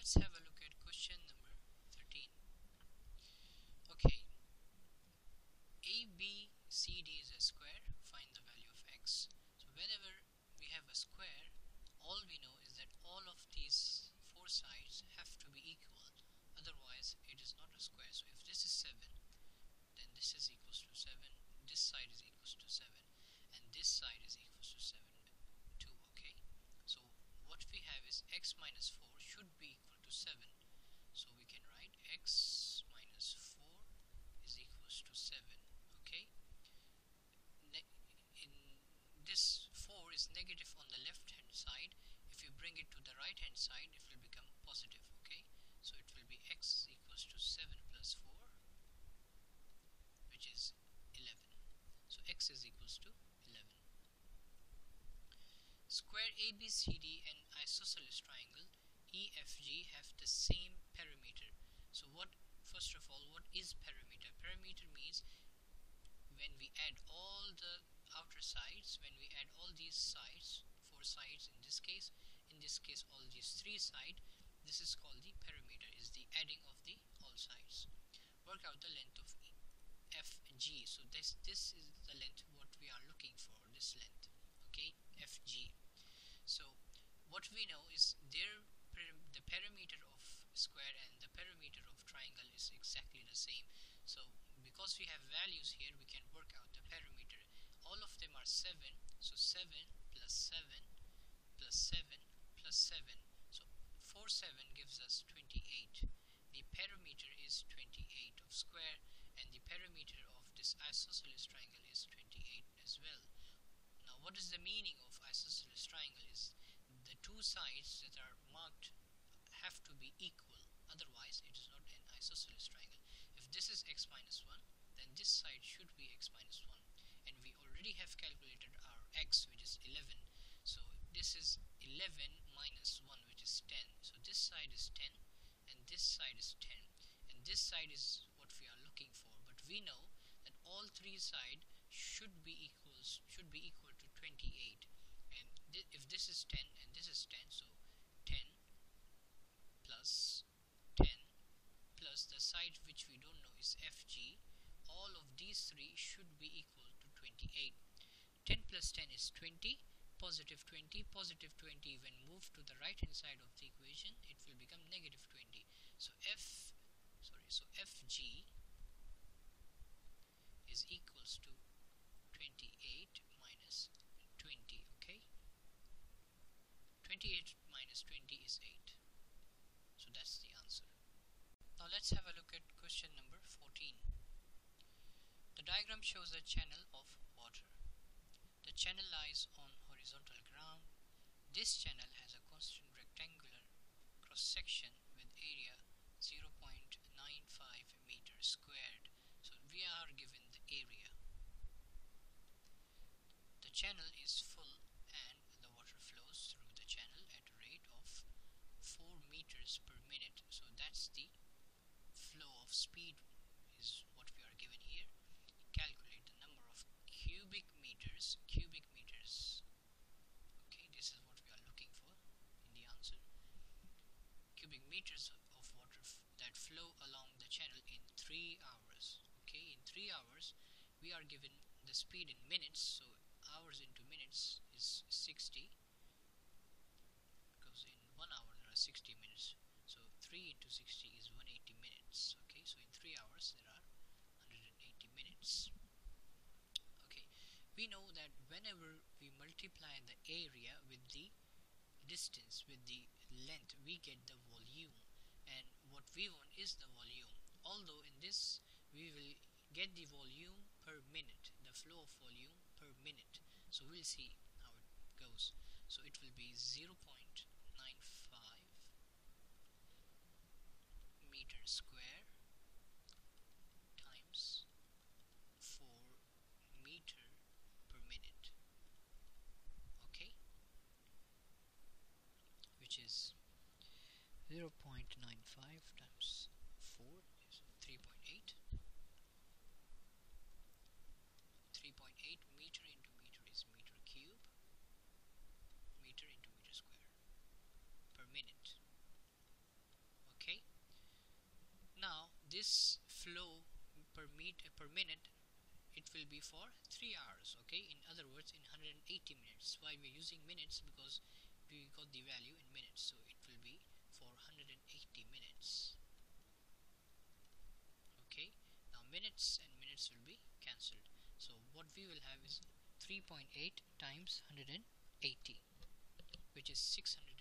let's have a look at question number 13. Okay, ABCD is a square. Find the value of x. So whenever we have a square, all we know is that all of these four sides have to be equal, otherwise it is not a square. So if this is 7, then this is equals to 7, this side is equals to 7, and this side is equals to 7 too. Okay, so what we have is x minus 4 should be equal to 7, so we can write x minus 4 is equals to 7. Okay, in this 4 is negative on the left hand side. If you bring it to the right hand side, it will become positive. Okay, so it will be x equals to 7 plus 4, which is 11. So x is equals to 11. Square ABCD and isosceles triangle EFG have the same perimeter. So first of all, what is perimeter? Perimeter means when we add all the outer sides, when we add all these sides, four sides in this case all these three sides, this is called the perimeter, is the adding of the all sides. Work out the length of FG. So this is the length what we are looking for, this length. Okay, FG. So what we know is the perimeter of square and the perimeter of triangle is exactly the same. So because we have values here, we can work out the perimeter. All of them are 7, so 7 plus 7 plus 7 plus 7. So 4 7 gives us 28. The perimeter is 28 of square, and the perimeter of this isosceles triangle is 28 as well. Now what is the meaning of isosceles triangle is the two sides that are marked have to be equal, otherwise it is not an isosceles triangle. If this is x minus 1, then this side should be x minus 1, and we already have calculated our x, which is 11. So this is 11 minus 1, which is 10. So this side is 10 and this side is 10, and this side is what we are looking for. But we know that all three sides should be equal to 28, and if this is 10 and this is 10, so 10 plus 10 plus the side which we don't know is FG, all of these three should be equal to 28. 10 plus 10 is 20, positive 20, positive 20 when moved to the right hand side of the equation, it will become negative 20. So FG is equals to 28 minus 20. Okay, 28 minus 20 is 8. So that's the answer. Now let's have a look at question number 14. The diagram shows a channel of water. The channel lies on horizontal ground. This channel has a constant rectangular cross section with area 0.95 meters squared. So we are given the area. The channel is full and the water flows through the channel at a rate of 4 meters per minute. So that's the flow of speed is what we are given here. Calculate the number of cubic meters. Okay, this is what we are looking for in the answer. Cubic meters of water that flow along the channel in 3 hours. Okay, in 3 hours we are given the speed in minutes, so hours into minutes is 60, because in 1 hour there are 60 minutes. So 3 into 60 is 180 minutes. Okay, so in 3 hours there are 180 minutes. Okay, we know that whenever we multiply the area with the distance, with the length, we get the volume, and what we want is the volume. Although in this we will get the volume per minute, the flow of volume per minute. So we'll see how it goes. So it will be 0.95 meter square times 4 meter per minute. Okay, which is 0.95 times 4 is 3.8. 3.8 meter into meter is meter cube, meter into meter square per minute. flow per minute, it will be for 3 hours. Okay, in other words, in 180 minutes. Why we're using minutes? Because we got the value in minutes, so it will be for 180 minutes. Okay, now minutes and minutes will be cancelled, so what we will have is 3.8 times 180, which is 600